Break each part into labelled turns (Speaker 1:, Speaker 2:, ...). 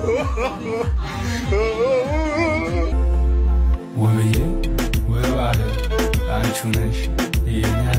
Speaker 1: ውብዬ ውብ አለ አንቺ ነሽ የኛለ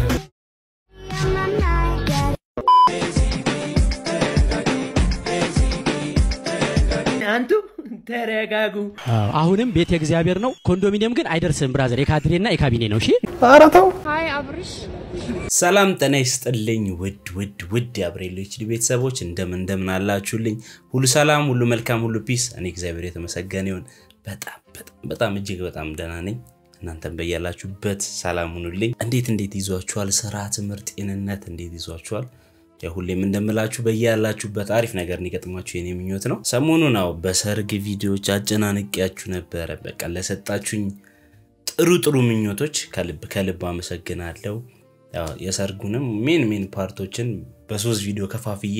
Speaker 2: አንቱ ተረጋጉ
Speaker 3: አሁንም ቤት የእግዚአብሔር ነው ኮንዶሚኒየም ግን አይደርስም ብራዘር የካድሬና የካቢኔ ነው እሺ
Speaker 4: አራታው
Speaker 5: ሃይ አብርሽ
Speaker 6: ሰላም ጤና ይስጥልኝ ውድ ያብሬሎች ቤተሰቦች እንደምን አላችሁልኝ ሁሉ ሰላም ሁሉ መልካም ሁሉ ፒስ እኔ እግዚአብሔር የተመሰገነ ይሁን በጣም እጅግ በጣም ደህና ነኝ እናንተም በያላችሁበት ሰላም ሁኑልኝ እንዴት ይዟችኋል ስራ ትምርት ጤንነት እንዴት ይዟችኋል ሁሌም እንደምላችሁ በያላችሁበት አሪፍ ነገር እንዲገጥማችሁ የኔ ምኞት ነው ሰሞኑን ነው በሰርግ ቪዲዮዎች አጨናንቂያችሁ ነበር በቃ ለሰጣችሁኝ ጥሩ ምኞቶች ከልብ አመሰግናለሁ ያው የሰርጉንም ሜን ፓርቶችን በሶስት ቪዲዮ ከፋፍዬ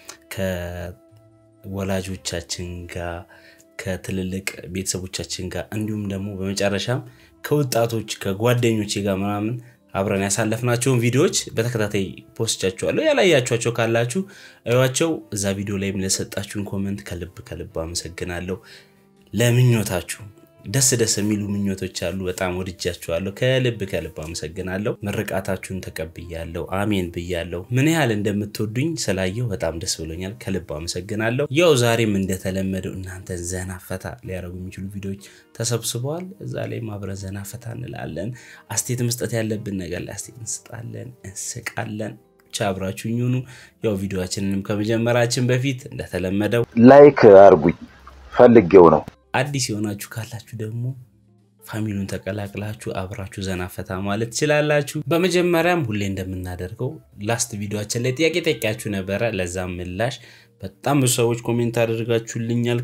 Speaker 6: ከወላጆቻችን ጋር ከትልልቅ ቤተሰቦቻችን ጋር እንዲሁም ደግሞ በመጨረሻም ከወጣቶች ከጓደኞቼ ጋር ምናምን አብረን ያሳለፍናቸውን ቪዲዮዎች በተከታታይ ፖስቻችኋለሁ ያላያችኋቸው ካላችሁ አይዋቸው እዛ ቪዲዮ ላይ ለሰጣችሁን ኮሜንት ከልብ አመሰግናለሁ ለምኞታችሁ ደስ የሚሉ ምኞቶች አሉ በጣም ወድጃችኋለሁ ከልብ አመሰግናለሁ ምርቃታችሁን ተቀብያለሁ አሜን ብያለሁ ምን ያህል እንደምትወዱኝ ስላየው በጣም ደስ ብሎኛል ከልብ አመሰግናለሁ ያው ዛሬም እንደተለመደው እናንተ ዘና ፈታ ሊያረጉ የሚችሉ ቪዲዮዎች ተሰብስበዋል እዛ ላይ ማብረን ዘና ፈታ እንላለን አስቴት መስጠት ያለብን ነገር ላይ አስቴት እንስጣለን እንስቃለን ቻብራችሁኝ ሁኑ ያው ቪዲዮአችንንም ከመጀመራችን በፊት እንደተለመደው
Speaker 4: ላይክ አርጉኝ ፈልጌው ነው
Speaker 6: አዲስ የሆናችሁ ካላችሁ ደግሞ ፋሚሊውን ተቀላቅላችሁ አብራችሁ ዘና ፈታ ማለት ይችላልላችሁ በመጀመሪያም ሁሌ እንደምናደርገው ላስት ቪዲዮአችን ላይ ጥያቄ ጠይቃችሁ ነበር ለዛም ምላሽ በጣም ብዙ ሰዎች ኮሜንት አድርጋችሁልኛል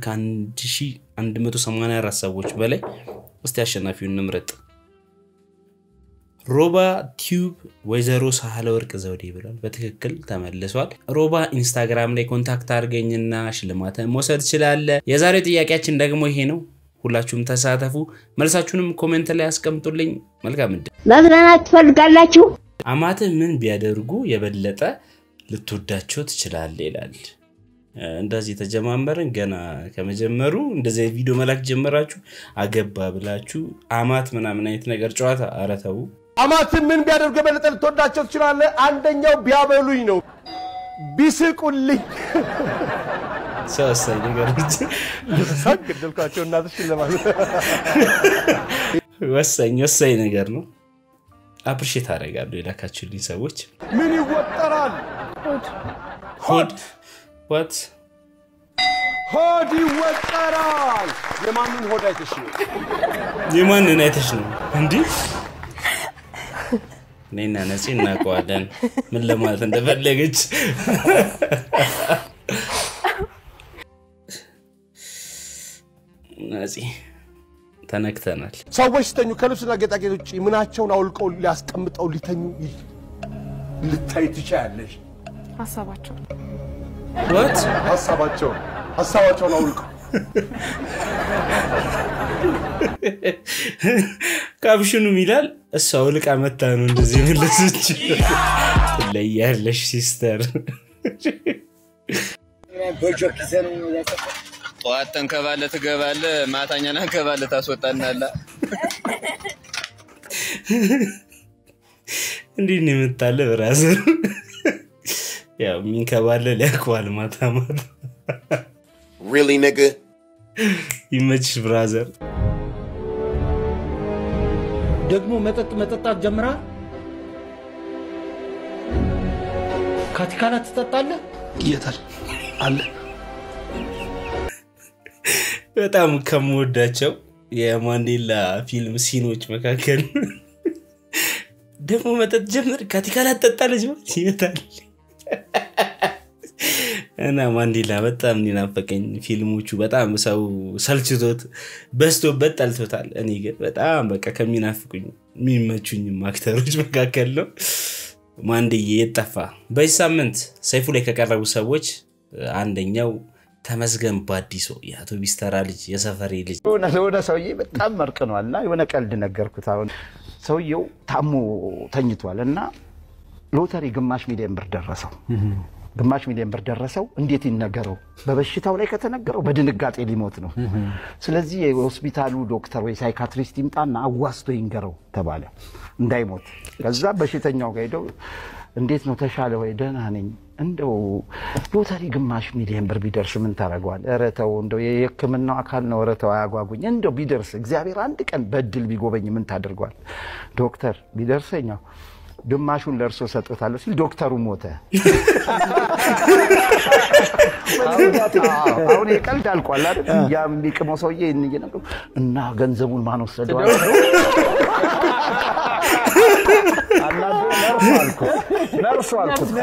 Speaker 6: ከ1184 ሰዎች በላይ እስቲ አሸናፊውን እንምረጥ ሮባ ቲዩብ ወይዘሮ ሳህለ ወርቅ ዘውዴ ብሏል በትክክል ተመልሷል ሮባ ኢንስታግራም ላይ ኮንታክት አድርገኝና ሽልማትን መውሰድ ይችላል የዛሬው ጥያቄያችን ደግሞ ይሄ ነው ሁላችሁም ተሳተፉ መልሳችሁንም ኮሜንት ላይ አስቀምጡልኝ መልካም እንደ
Speaker 7: መዝናናት ትፈልጋላችሁ
Speaker 6: አማተ ምን ቢያደርጉ የበለጠ ልትወዳቸው ትችላል ይላል እንደዚህ ተጀማመረን ገና ከመጀመሩ እንደዚህ ቪዲዮ መላክ ጀመራችሁ አገባ ብላችሁ አማት ምናምን አይነት ነገር ጨዋታ አረተው
Speaker 8: አማት ምን ቢያደርጉ የበለጠ ልትወዳቸው ትችላል አንደኛው ቢያበሉኝ ነው ቢስቁልኝ
Speaker 6: ሰውሰይ ነገር
Speaker 8: ሰግድልኳቸው እናትሽን ለማለት
Speaker 6: ወሰኝ ነገር ነው አፕሪሺየት አደርጋለሁ የላካችሁልኝ ሰዎች
Speaker 8: ምን ይወጠራል
Speaker 6: ሆድ what
Speaker 8: ሆድ ይወጠራል የማንን ሆድ አይተሽ ነው
Speaker 6: የማንን አይተሽ ነው እንዴ ነይና ነፂና ቋደን ምን ለማለት እንደፈለገች ነፂ ተነክተናል
Speaker 8: ሰዎች ሲተኙ ከልብስና ጌጣጌጦች ምናቸውን አውልቀው ሊያስቀምጠው ሊተኙ ልታይ ትችያለሽ
Speaker 5: ሐሳባቸው
Speaker 6: what
Speaker 8: ሐሳባቸውን አውልቀው
Speaker 6: ካብሽኑ ሚላል እሷው ልቃ መታ ነው እንደዚህ መለሰች ለያለሽ ሲስተር
Speaker 9: ጧት ተንከባለ ትገባለ ማታኛና ከባለ ታስወጣናላ
Speaker 6: እንዴ ነው የምታለ ብራዘር ያው ሚንከባለ ሊያቋል ማታ
Speaker 10: really nigga
Speaker 6: ይመችሽ ብራዘር
Speaker 2: ደግሞ መጠጣት ጀምራ ካቲካላ ተጠጣለ
Speaker 8: ይታል አለ
Speaker 6: በጣም ከመወዳቸው የማንዴላ ፊልም ሲኖች መካከል ደግሞ መጠጥ ጀምር ካቲካላ ተጠጣለች ይታል እና ማንዴላ በጣም እንዲናፈቀኝ ፊልሞቹ በጣም ሰው ሰልችቶት በስቶበት ጠልቶታል እኔ ግን በጣም በቃ ከሚናፍቁኝ የሚመቹኝ አክተሮች መካከል ነው ማንዴዬ የጠፋ በዚህ ሳምንት ሰይፉ ላይ ከቀረቡ ሰዎች አንደኛው ተመስገን ባዲሶ ያቶ ቢስተራ ልጅ የሰፈሬ ልጅ
Speaker 4: ለሆነ ሰውዬ በጣም መርቀናልና የሆነ ቀልድ ነገርኩት አሁን ሰውየው ታሞ ተኝቷልና ሎተሪ ግማሽ ሚሊዮን ብር ደረሰው ግማሽ ሚሊዮን ብር ደረሰው እንዴት ይነገረው በበሽታው ላይ ከተነገረው በድንጋጤ ሊሞት ነው ስለዚህ የሆስፒታሉ ዶክተር ወይ ሳይካትሪስት ይምጣና አዋስቶ ይንገረው ተባለ እንዳይሞት ከዛ በሽተኛው ጋር ሄደው እንዴት ነው ተሻለ ወይ ደህና ነኝ እንደው ሎተሪ ግማሽ ሚሊዮን ብር ቢደርስ ምን ታረጋዋል እረተው እንደው የህክምናው አካል ነው እረተው አያጓጉኝ እንደው ቢደርስ እግዚአብሔር አንድ ቀን በድል ቢጎበኝ ምን ታደርጋዋል ዶክተር ቢደርሰኛው ግማሹን ለርሶ ሰጥቷል ሲል ዶክተሩ ሞተ አሁን የቀልድ አልቋል አይደል ያ የሚቀመው ሰውዬ እንየነቀው እና ገንዘቡን ማን ወሰደው አላዶ ነርሱ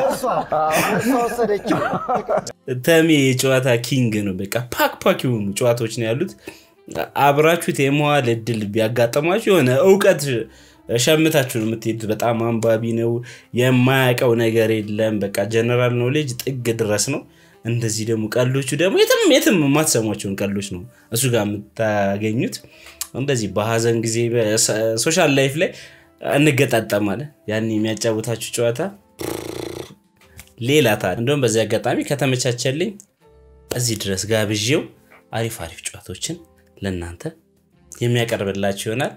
Speaker 4: ወሰደችው
Speaker 6: ተሚ የጨዋታ ኪንግ ነው በቃ ፓክ የሆኑ ጨዋታዎች ነው ያሉት አብራችሁት የመዋል እድል ቢያጋጥማችሁ የሆነ ዕውቀት ሸምታችሁ ነው የምትሄዱት በጣም አንባቢ ነው የማያውቀው ነገር የለም በቃ ጀነራል ኖሌጅ ጥግ ድረስ ነው እንደዚህ ደግሞ ቀልዶቹ ደግሞ የትም ማትሰማቸውን ቀልዶች ነው እሱ ጋር የምታገኙት እንደዚህ በሐዘን ጊዜ ሶሻል ላይፍ ላይ እንገጣጣማለን ያን የሚያጫውታችሁ ጨዋታ ሌላ ታዲያ እንደውም በዚህ አጋጣሚ ከተመቻቸልኝ እዚህ ድረስ ጋብዤው አሪፍ ጨዋታዎችን ለእናንተ የሚያቀርብላችሁ ይሆናል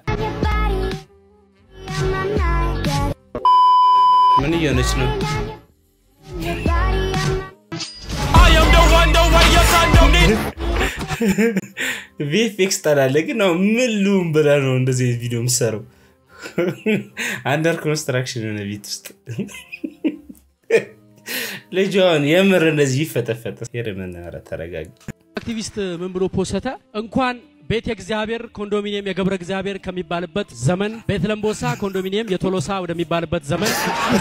Speaker 6: ምን እየሆነች ነው ቪኤፍኤክስ ታላለ ግን ነው ምን ሉም ብላ ነው እንደዚህ ቪዲዮ የምሰራው አንደር ኮንስትራክሽን ነው ቤት ውስጥ ለጆን የምር እንደዚህ ይፈተፈተ የረመና ተረጋጋ
Speaker 3: አክቲቪስት ምን ብሎ ፖስታ እንኳን ቤት እግዚአብሔር ኮንዶሚኒየም የገብረ እግዚአብሔር ከሚባልበት ዘመን ቤት ለምቦሳ ኮንዶሚኒየም የቶሎሳ ወደሚባልበት ዘመን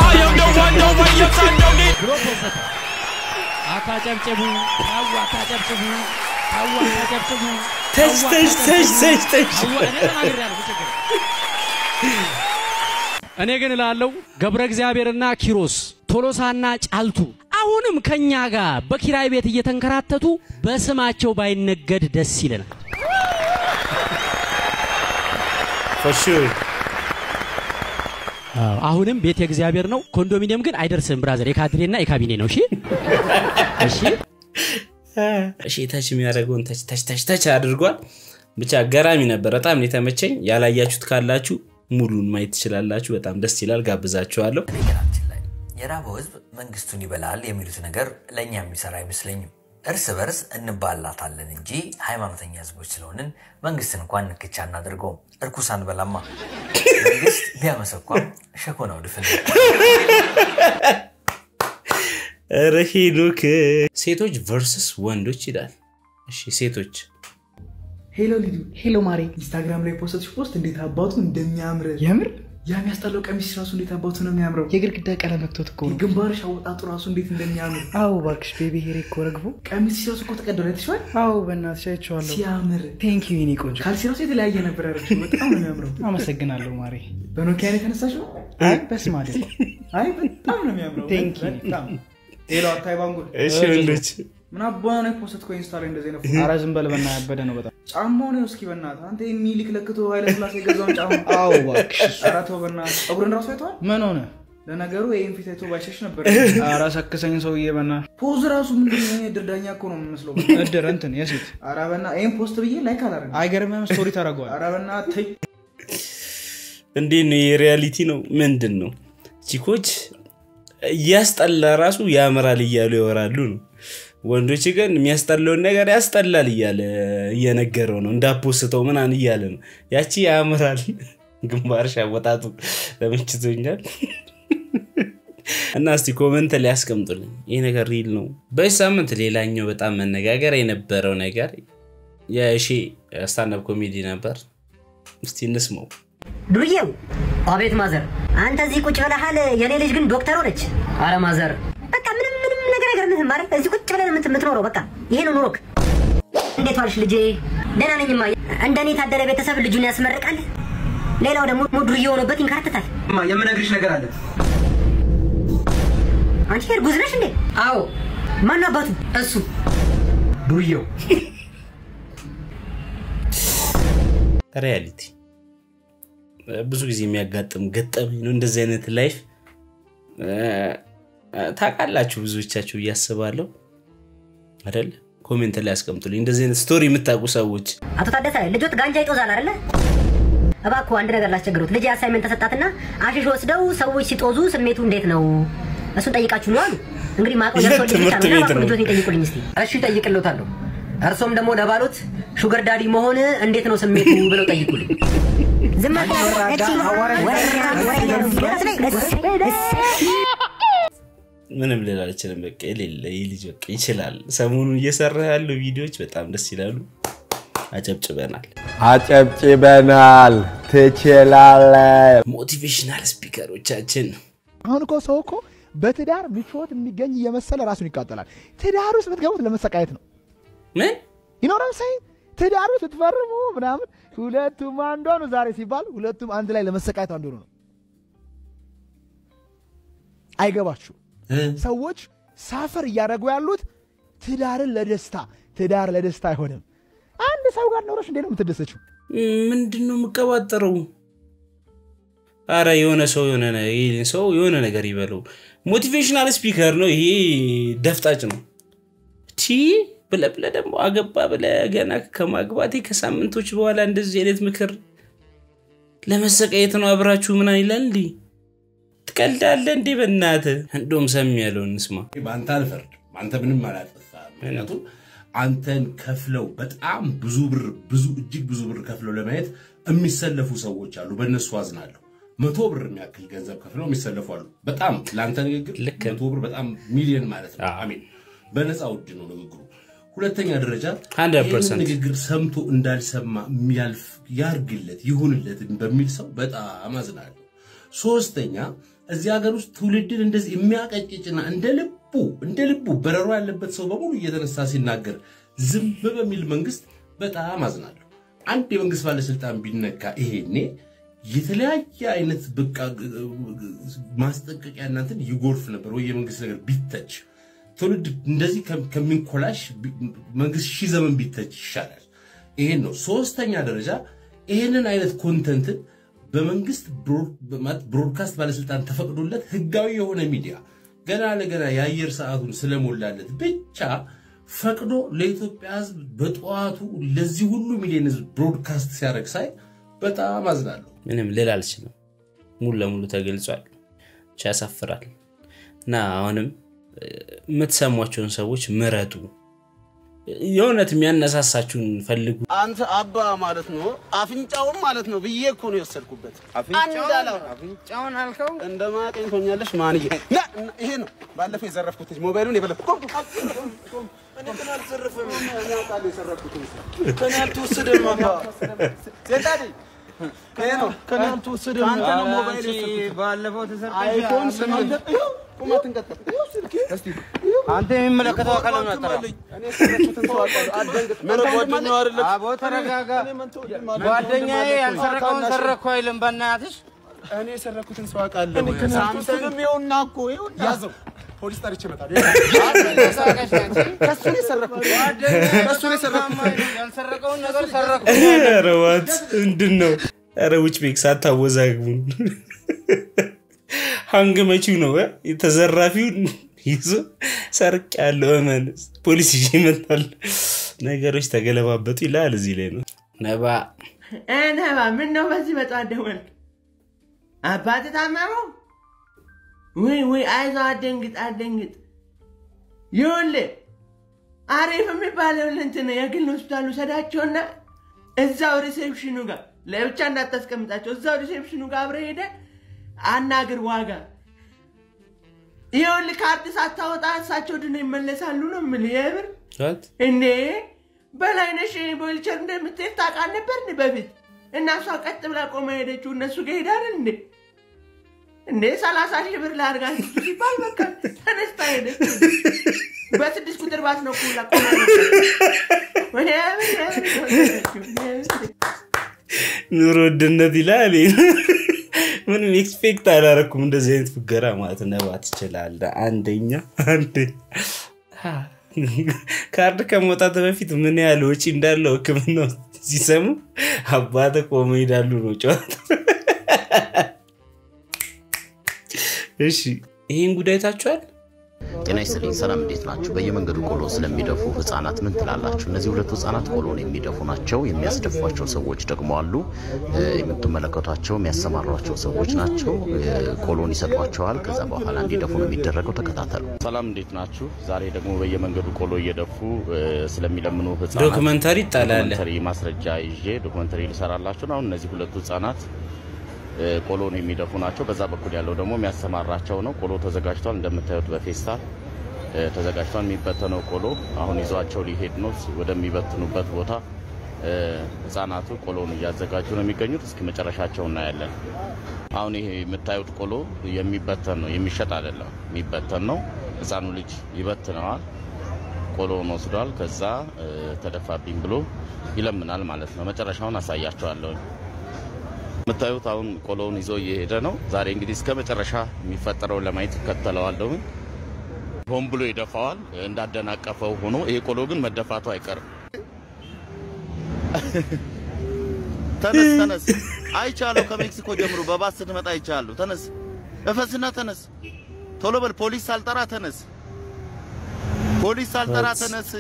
Speaker 3: ብሎ ፖስታ አታጨብጭቡ አታጨብጭቡ
Speaker 6: ተሽ
Speaker 3: እኔ ግን ላለው ገብረ እግዚአብሔርና ኪሮስ ቶሎሳና ጫልቱ አሁንም ከኛ ጋር በኪራይ ቤት እየተንከራተቱ በስማቸው ባይነገድ ደስ ይለናል
Speaker 6: for sure
Speaker 3: አሁንም ቤት የእግዚአብሔር ነው ኮንዶሚኒየም ግን አይደርስም ብራዘር የካድሬና የካቢኔ ነው እሺ ታች የሚያደርገውን ታች አድርጓል ብቻ ገራሚ ነበር በጣም የተመቸኝ ያላያችሁት ካላችሁ ሙሉን ማየት ትችላላችሁ በጣም ደስ ይላል ጋብዛችኋለሁ
Speaker 10: ነገራችን ላይ የራበው ህዝብ መንግስቱን ይበላል የሚሉት ነገር ለኛ የሚሰራ አይመስለኝም እርስ በርስ እንባላታለን እንጂ ሃይማኖተኛ ህዝቦች ስለሆንን መንግስትን እንኳን ንክቻ እናደርገው እርኩሳን በላማ መንግስት ቢያመሰኳም ሸኮናው ድፍን
Speaker 6: ረሂኑክ ሴቶች ቨርሰስ ወንዶች ይላል እሺ ሴቶች
Speaker 11: ሄሎ ሊዱ ሄሎ ማሪ ኢንስታግራም ላይ ፖስት እንዴት አባቱ እንደሚያምር የምር ያም ያስጠለው ቀሚስ ራሱ እንዴት አባቱ ነው የሚያምረው የግርግዳ ቀለም መጥቶት እኮ ነው ግንባርሽ አወጣጡ ራሱ እንዴት እንደሚያምር አው ባክሽ ቤቢ ሄሬ ኮረግቡ ቀሚስ ራሱ እኮ ተቀደረ ትሽዋል አው በእናትሽ አይቼዋለሁ ሲያምር ቴንክ ዩ ኒ ቆንጆ ካልሲ ራሱ የተለያየ ነበር አረሽ በጣም ነው የሚያምረው አመሰግናለሁ ማሪ በኖኪያ ላይ ተነሳሽው አይ በስማደ አይ በጣም ነው የሚያምረው ቴንክ ዩ በጣም ሄሎ ታይባንጉ
Speaker 6: እሺ ወንዶች
Speaker 11: ምን አባው ነው ፖስት ኮ ኢንስታ ላይ እንደዚህ ነው አራ ዝም በል በእና ያበደ ነው በጣም ጫማው ነው እስኪ በእናትህ አንተ የሚሊክ ለክቶ ኃይለ ስላሴ ገዛውን ጫማ አው ባክሽ አራተው በእናትህ ጸጉርን ራሱ አይቷል ምን ሆነ ለነገሩ ይሄን ፊቴቶ ባይሸሽ ነበር አራ ሰከሰኝ ሰውዬ በእናትህ ፖዝ ራሱ ምንድን ነው ድርዳኛ እኮ ነው መስለው እድር እንትን የሴት አራ በእናትህ ይሄን ፖስት ብዬ ላይክ አላረግ አይገርምም ስቶሪ ታረጋው አራ በእናትህ
Speaker 6: እንዴ ነው የሪያሊቲ ነው ምንድነው ቺኮች ያስጠላ ራሱ ያመራል ይያሉ ይወራሉ ነው ወንዶች ግን የሚያስጠላውን ነገር ያስጠላል ይያለ እየነገረው ነው እንዳፖስተው ምናን ይያለ ነው ያቺ ያመራል ግንባርሽ አወጣጡ ለምንችቶኛል እና እስቲ ኮሜንት ላይ አስቀምጡልኝ ይሄ ነገር ሪል ነው በሳምንት ሌላኛው በጣም መነጋገር የነበረው ነገር የሺ ስታንዳፕ ኮሜዲ ነበር እስቲ እንስማው
Speaker 12: ዱርዬው አቤት ማዘር አንተ እዚህ ቁጭ ብለሃል የኔ ልጅ ግን ዶክተር ሆነች አረ ማዘር በቃ ምንም ነገር አይገርምህም ማለት እዚህ ቁጭ ብለን የምትኖረው በቃ ይሄ ነው ኑሮክ እንዴት ዋልሽ ልጄ ደህና ነኝማ እንደኔ ታደረ ቤተሰብ ልጁን ያስመርቃል ሌላው ደግሞ ዱርዬ ሆኖበት ይንከራተታል
Speaker 11: የምነግርሽ ነገር አለ
Speaker 12: አንቺ እርጉዝ ነሽ እንዴ አዎ ማን አባቱ እሱ
Speaker 11: ዱርዬው
Speaker 6: ሪያሊቲ ብዙ ጊዜ የሚያጋጥም ገጠመኝ ነው እንደዚህ አይነት ላይፍ ታውቃላችሁ ብዙዎቻችሁ እያስባለሁ አይደል ኮሜንት ላይ አስቀምጡልኝ እንደዚህ አይነት ስቶሪ የምታውቁ ሰዎች
Speaker 12: አቶ ታደሰ ልጆት ጋንጃ ይጦዛል አይደለ እባክዎ አንድ ነገር ላስቸግሩት ልጅ አሳይመንት ተሰጣትና አሽሽ ወስደው ሰዎች ሲጦዙ ስሜቱ እንዴት ነው እሱን ጠይቃችሁ ነው አሉ እንግዲህ ማቆ ደርሶ ልጆት ይጠይቁልኝ እስቲ እሺ ጠይቅልዎታለሁ እርሶም ደግሞ ለባሎት ሹገር ዳዲ መሆን እንዴት ነው ስሜቱ ብለው ጠይቁልኝ
Speaker 6: ምንም ሌላ አልችልም በቃ ልጅ በቃ ይችላል ሰሞኑን እየሰራ ያለው ቪዲዮዎች በጣም ደስ ይላሉ
Speaker 8: አጨብጭበናል ትችላለህ
Speaker 6: ሞቲቬሽናል ስፒከሮቻችን
Speaker 13: አሁን እኮ ሰው እኮ በትዳር ምቾት የሚገኝ የመሰለ ራሱን ይቃጠላል ትዳር ውስጥ ብትገቡት ለመሰቃየት ነው
Speaker 6: ምን
Speaker 13: ይኖራል ሳይ ትዳር ውስጥ ትፈርሙ ምናምን ሁለቱም አንዱ ነው ዛሬ ሲባል ሁለቱም አንድ ላይ ለመሰቃየት አንዱ ነው አይገባችሁ ሰዎች ሳፈር ያደረጉ ያሉት ትዳርን ትዳር ለደስታ አይሆንም አንድ ሰው ጋር ኖርሽ እንዴ ነው የምትደሰችው
Speaker 6: ምንድነው መቀባጠረው አረ የሆነ ሰው የሆነ ነገር ይበለው ሞቲቬሽናል ስፒከር ነው ይሄ ደፍጣጭ ነው ብለ ደግሞ አገባ ብለ ገና ከማግባቴ ከሳምንቶች በኋላ እንደዚህ አይነት ምክር ለመሰቃየት ነው አብራችሁ ምን ይላል እንዴ ትቀልዳለ እንዴ በእናትህ እንደውም ሰም ያለው እንስማ
Speaker 8: ባንተ አልፈርድ አንተ ምንም አላጠፋም ምክንያቱም አንተን ከፍለው በጣም ብዙ እጅግ ብዙ ብር ከፍለው ለማየት የሚሰለፉ ሰዎች አሉ በእነሱ አዝናለሁ 100 ብር የሚያክል ገንዘብ ከፍለው የሚሰለፉ አሉ በጣም ላንተ ንግግር 100 ብር በጣም ሚሊዮን ማለት ነው አሜን በነፃ ውድ ነው ንግግሩ ሁለተኛ ደረጃ 100% ንግግር ሰምቶ እንዳልሰማ የሚያልፍ ያርግለት ይሁንለት በሚል ሰው በጣም አዝናለሁ ሶስተኛ እዚህ ሀገር ውስጥ ትውልድን እንደዚህ የሚያቀጭጭና እንደልቡ በረሮ ያለበት ሰው በሙሉ እየተነሳ ሲናገር ዝም በሚል መንግስት በጣም አዝናለሁ አንድ የመንግስት ባለስልጣን ቢነካ ይሄኔ የተለያየ አይነት በቃ ማስጠንቀቂያ እናንተን ይጎርፍ ነበር ወይ የመንግስት ነገር ቢተች ትውልድ እንደዚህ ከሚንኮላሽ መንግስት ሺ ዘመን ቢተች ይሻላል ይሄን ነው ሶስተኛ ደረጃ ይሄንን አይነት ኮንተንት በመንግስት ብሮድካስት ባለስልጣን ተፈቅዶለት ህጋዊ የሆነ ሚዲያ ገና ለገና የአየር ሰዓቱን ስለሞላለት ብቻ ፈቅዶ ለኢትዮጵያ ህዝብ በጧቱ ለዚህ ሁሉ ሚሊዮን ህዝብ ብሮድካስት ሲያደርግ ሳይ በጣም አዝናለሁ
Speaker 6: ምንም ሌላ አልችልም ሙሉ ለሙሉ ተገልጿል ያሳፍራል እና አሁንም የምትሰሟቸውን ሰዎች ምረጡ የሆነት የሚያነሳሳችሁን ፈልጉ
Speaker 14: አንተ አባ ማለት ነው አፍንጫውን ማለት ነው ብዬ እኮ ነው የወሰድኩበት አፍንጫውን አልከው እንደማቀኝቶኛለሽ ማንዬ ይሄ ነው ባለፈው የዘረፍኩት ሞባይሉን የበለፍኩት እኔ ግን አልዘረፈም እኔ አውቃለሁ የዘረፍኩት ከኔ አልተወሰደም አባ ሴጣዲ ይሄ ነው ከኔ አልተወሰደም አንተ ነው ሞባይል ባለፈው ተሰርቀሽ አይፎን 8 ቁማትን ቀጥታ ስልኬ እስቲ አንተ የሚመለከተው አካል ነው አጠራ እኔ ሰረኩትን ሰው አውቃለሁ አደንግጥ ምን ጓደኛው አይደለም አቦ ተረጋጋ ጓደኛዬ ያልሰረከውን ሰረኩ አይልም በእናትሽ እኔ ሰረኩትን ሰው አውቃለሁ ሳምሰንግ ይኸውና እኮ ይኸው ያዘው ፖሊስ ጠርቼ መጣሁ ከሱ ነው ሰረኩት ከሱ ነው ሰረኩት ያልሰረከውን ነገር ሰረኩ
Speaker 6: ረዋት እንድነው አረ which makes አታወዛግቡን ሃንግ መቺው ነው የተዘራፊው ይዞ ሰርቅ ያለው ማን ፖሊስ ይመጣል ነገሮች ተገለባበጡ ይላል እዚህ ላይ ነው ነባ
Speaker 2: ምን ነው በዚህ መጣ ደወል አባቴ ታመመው ወይ አይዞ አደንግጥ ይሁን አሪፍ የሚባለው እንትን የግል ሆስፒታሉ ሰዳቸውና እዛው ሪሴፕሽኑ ጋር ለብቻ እንዳታስቀምጣቸው እዛው ሪሴፕሽኑ ጋር አብረ ሄደ አናግር ዋጋ ይሁን ካርድ ሳታወጣ እሳቸው ድነ ይመለሳሉ ነው ምን የብር እንዴ በላይነሽ ቦልቸር እንደምትሄድ ታውቃለህ ነበር በፊት እና እሷ ቀጥ ብላ ቆማ ሄደችው እነሱ ጋር ሄዳል እንዴ 30 ሺህ ብር ላርጋት ሲባል በቃ ተነስታ ሄደች በ6 ቁጥር ባስ ነው ኩላ ቆማ
Speaker 6: ኑሮ ድነት ይላል ምን ኤክስፔክት አላረኩም እንደዚህ አይነት ፍገራ ማለት ነው ባትችላል አንደኛ ካርድ ከመውጣት በፊት ምን ያህል ወጪ እንዳለው ህክምናው ሲሰሙ አባተ ቆመ ይላሉ ነው ጨዋታ እሺ ይሄን ጉዳይ ታችኋል
Speaker 15: ጤና ይስጥልኝ ሰላም እንዴት ናችሁ በየመንገዱ ቆሎ ስለሚደፉ ህፃናት ምን ትላላችሁ እነዚህ ሁለት ህፃናት ቆሎን የሚደፉ ናቸው የሚያስደፏቸው ሰዎች ደግሞ አሉ የምትመለከቷቸው የሚያሰማሯቸው ሰዎች ናቸው ቆሎን ይሰጧቸዋል ከዛ በኋላ እንዲደፉ ነው የሚደረገው ተከታተሉ ሰላም እንዴት ናችሁ ዛሬ ደግሞ በየመንገዱ ቆሎ እየደፉ ስለሚለምኑ ህፃናት
Speaker 6: ዶክመንታሪ ይጣላል
Speaker 15: ዶክመንታሪ ማስረጃ ይዤ ዶክመንታሪ ልሰራላችሁ ነው እነዚህ ሁለት ህፃናት ቆሎን የሚደፉ ናቸው በዛ በኩል ያለው ደግሞ የሚያሰማራቸው ነው ቆሎ ተዘጋጅቷል እንደምታዩት በፌስታል ተዘጋጅቷል የሚበተነው ቆሎ አሁን ይዟቸው ሊሄድ ነው ወደሚበትኑበት ቦታ ህፃናቱ ቆሎን ያዘጋጁ ነው የሚገኙት እስኪ መጨረሻቸው እናያለን አሁን ይሄ የምታዩት ቆሎ የሚበተን ነው የሚሸጥ አይደለም የሚበተን ነው ህፃኑ ልጅ ይበትነዋል ቆሎን ወስዷል ከዛ ተደፋብኝ ብሎ ይለምናል ማለት ነው መጨረሻውን አሳያቸዋለሁ መታዩት አሁን ቆሎውን ይዞ እየሄደ ነው ዛሬ እንግዲህ እስከ መጨረሻ የሚፈጠረው ለማየት ከተለዋለሁ ሆም ብሎ ይደፋዋል እንዳደናቀፈው ሆኖ ይሄ ቆሎ ግን መደፋቱ አይቀርም ተነስ አይቻለሁ ከሜክሲኮ ጀምሮ በባስ ስትመጣ አይቻለሁ ተነስ እፈስና ተነስ ቶሎ በል ፖሊስ ሳልጠራ ተነስ ፖሊስ ሳልጠራ ተነስ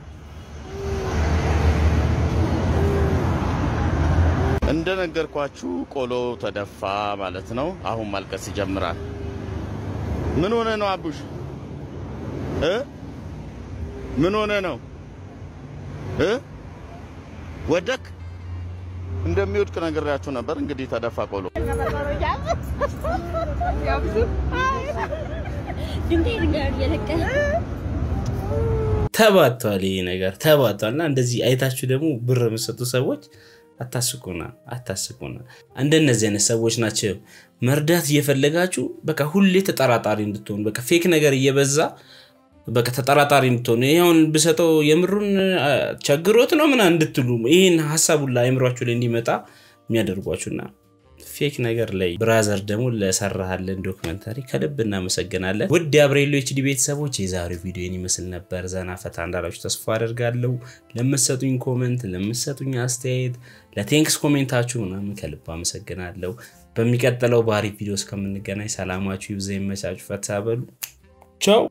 Speaker 15: እንደነገርኳችሁ ቆሎ ተደፋ ማለት ነው አሁን ማልቀስ ይጀምራል ምን ሆነ ነው አቡሽ ምን ሆነ ነው ወደክ እንደሚወድቅ ነገራችሁ ነበር እንግዲህ ተደፋ ቆሎ
Speaker 6: ተባቷል ይሄ ነገር ተባቷልና እንደዚህ አይታችሁ ደግሞ ብር መስጠቱ ሰዎች አታስቁና እንደነዚህ አይነት ሰዎች ናቸው መርዳት እየፈለጋችሁ በቃ ሁሌ ተጠራጣሪ እንድትሆኑ በቃ ፌክ ነገር እየበዛ በቃ ተጠራጣሪ እንድትሆኑ ይሄውን በሰጠው የምሩን ቸግሮት ነው ምና እንድትሉ ይሄን ሐሳቡላ አይምሯችሁ ላይ እንዲመጣ የሚያደርጓችሁና ፌክ ነገር ላይ ብራዘር ደግሞ ለሰራሃለን ዶክመንታሪ ከልብና መሰገናለን ውድ ያብሬሎ ኤችዲ ቤተሰቦች የዛሬው ቪዲዮን ይመስል ነበር ዘና ፈታ እንዳላችሁ ተስፋ አደርጋለሁ ለምትሰጡኝ ኮሜንት ለምትሰጡኝ አስተያየት ለቴንክስ ኮሜንታችሁ ምናምን ከልብ አመሰግናለሁ በሚቀጥለው ባሪ ቪዲዮ እስከምንገናኝ ሰላማችሁ ይብዛ ይመቻችሁ ፈታ በሉ ቻው